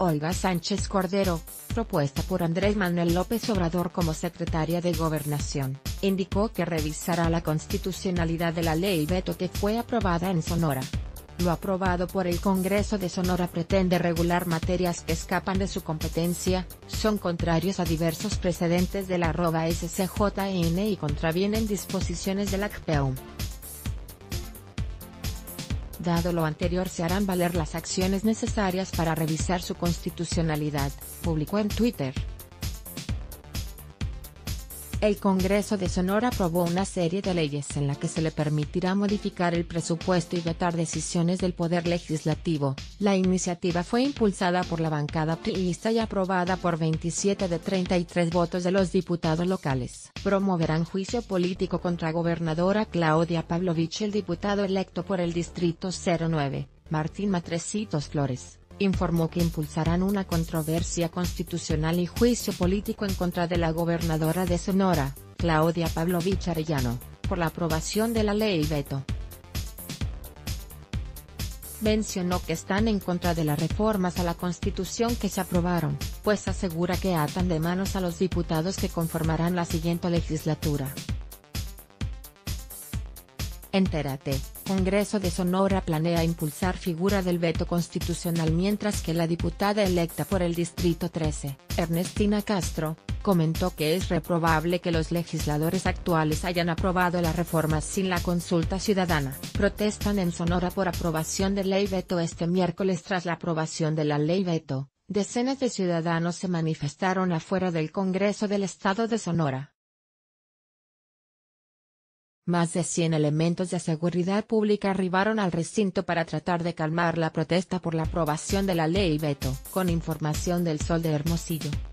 Olga Sánchez Cordero, propuesta por Andrés Manuel López Obrador como secretaria de Gobernación, indicó que revisará la constitucionalidad de la ley veto que fue aprobada en Sonora. Lo aprobado por el Congreso de Sonora pretende regular materias que escapan de su competencia, son contrarios a diversos precedentes de la @SCJN y contravienen disposiciones del ACPEUM. Dado lo anterior, se harán valer las acciones necesarias para revisar su constitucionalidad, publicó en Twitter. El Congreso de Sonora aprobó una serie de leyes en la que se le permitirá modificar el presupuesto y vetar decisiones del Poder Legislativo. La iniciativa fue impulsada por la bancada priista y aprobada por 27 de 33 votos de los diputados locales. Promoverán juicio político contra gobernadora Claudia Pavlovich. El diputado electo por el Distrito 09, Martín Matrecitos Flores, informó que impulsarán una controversia constitucional y juicio político en contra de la gobernadora de Sonora, Claudia Pavlovich Arellano, por la aprobación de la ley veto. Mencionó que están en contra de las reformas a la Constitución que se aprobaron, pues asegura que atan de manos a los diputados que conformarán la siguiente legislatura. Entérate, Congreso de Sonora planea impulsar figura del veto constitucional mientras que la diputada electa por el Distrito 13, Ernestina Castro, comentó que es reprobable que los legisladores actuales hayan aprobado las reformas sin la consulta ciudadana. Protestan en Sonora por aprobación de ley veto. Este miércoles, tras la aprobación de la ley veto, decenas de ciudadanos se manifestaron afuera del Congreso del Estado de Sonora. Más de 100 elementos de seguridad pública arribaron al recinto para tratar de calmar la protesta por la aprobación de la ley veto. Con información del Sol de Hermosillo.